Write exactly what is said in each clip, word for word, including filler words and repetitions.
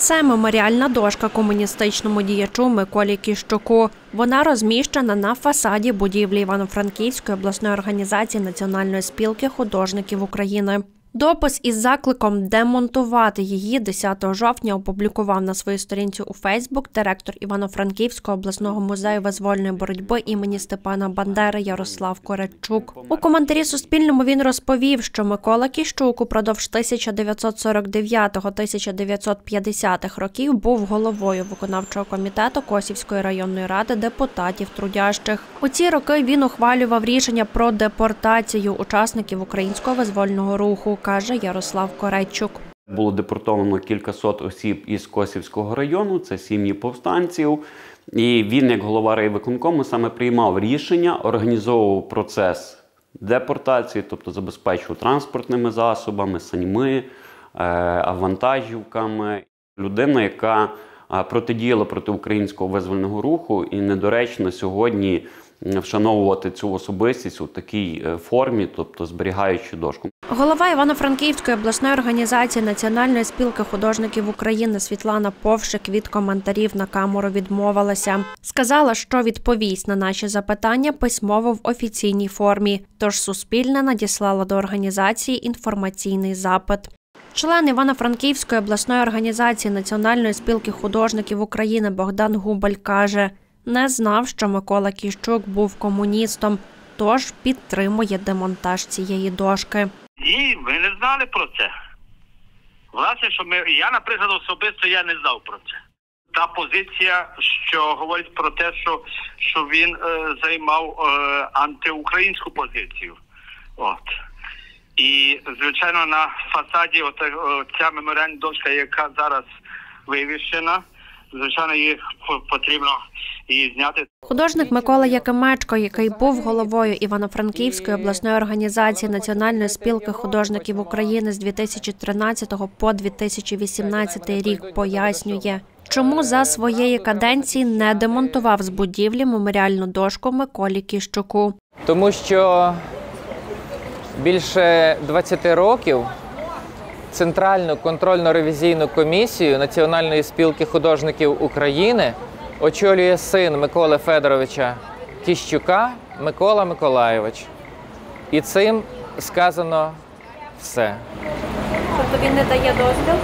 Це меморіальна дошка комуністичному діячу Миколі Кіщуку. Вона розміщена на фасаді будівлі Івано-Франківської обласної організації Національної спілки художників України. Допис із закликом демонтувати її десятого жовтня опублікував на своїй сторінці у Фейсбук директор Івано-Франківського обласного музею визвольної боротьби імені Степана Бандери Ярослав Коречук. У коментарі Суспільному він розповів, що Микола Кіщук упродовж тисяча дев'ятсот сорок дев'ятого - тисяча дев'ятсот п'ятдесятих років був головою виконавчого комітету Косівської районної ради депутатів трудящих. У ці роки він ухвалював рішення про депортацію учасників українського визвольного руху, каже Ярослав Коречук. Було депортовано кількасот осіб із Косівського району, це сім'ї повстанців. І він, як голова райвиконкому, саме приймав рішення, організовував процес депортації, тобто забезпечував транспортними засобами, саньми, вантажівками. Людина, яка протидіяла проти українського визвольного руху, і недоречно сьогодні вшановувати цю особистість у такій формі, тобто зберігаючи дошку. Голова Івано-Франківської обласної організації Національної спілки художників України Світлана Повшик від коментарів на камеру відмовилася. Сказала, що відповість на наші запитання письмово в офіційній формі, тож Суспільне надіслало до організації інформаційний запит. Член Івано-Франківської обласної організації Національної спілки художників України Богдан Губаль каже, не знав, що Микола Кіщук був комуністом, тож підтримує демонтаж цієї дошки. Ні, ми не знали про це. Власне, що ми, я, наприклад, особисто я не знав про це. Та позиція, що говорить про те, що, що він е, займав е, антиукраїнську позицію. От. І, звичайно, на фасаді ота, ця меморіальна дошка, яка зараз вивішена, звичайно, її потрібно її зняти. Художник Микола Якимечко, який був головою Івано-Франківської обласної організації Національної спілки художників України з дві тисячі тринадцятого по дві тисячі вісімнадцятий рік, пояснює, чому за своєї каденції не демонтував з будівлі меморіальну дошку Миколі Кіщуку. Тому що більше двадцяти років Центральну контрольно-ревізійну комісію Національної спілки художників України очолює син Миколи Федоровича Кіщука Микола Миколайович. І цим сказано все. Тобто він не дає дозвіл?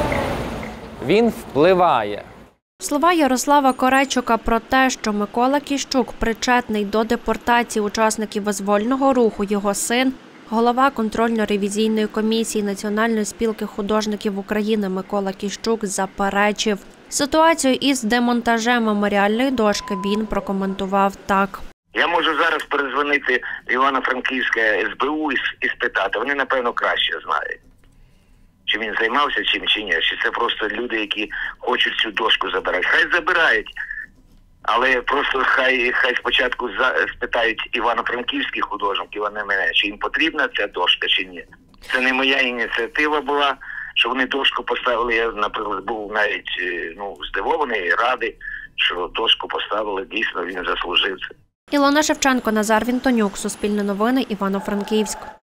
Він впливає. Слова Ярослава Коречука про те, що Микола Кіщук причетний до депортації учасників визвольного руху, його син, голова контрольно-ревізійної комісії Національної спілки художників України Микола Кіщук заперечив. Ситуацію із демонтажем меморіальної дошки він прокоментував так. Я можу зараз перезвонити в Івано-Франківське ес бе у і спитати. Вони, напевно, краще знають, чи він займався чим чи ні. Чи це просто люди, які хочуть цю дошку забирати. Хай забирають, але просто хай, хай спочатку спитають івано-франківських художників, а не мене, чи їм потрібна ця дошка чи ні. Це не моя ініціатива була, що вони дошку поставили. Я, наприклад, був навіть ну, здивований, радий, що дошку поставили, дійсно він заслужив це. Ілона Шевченко, Назар Вінтонюк, Суспільне новини, Івано-Франківськ.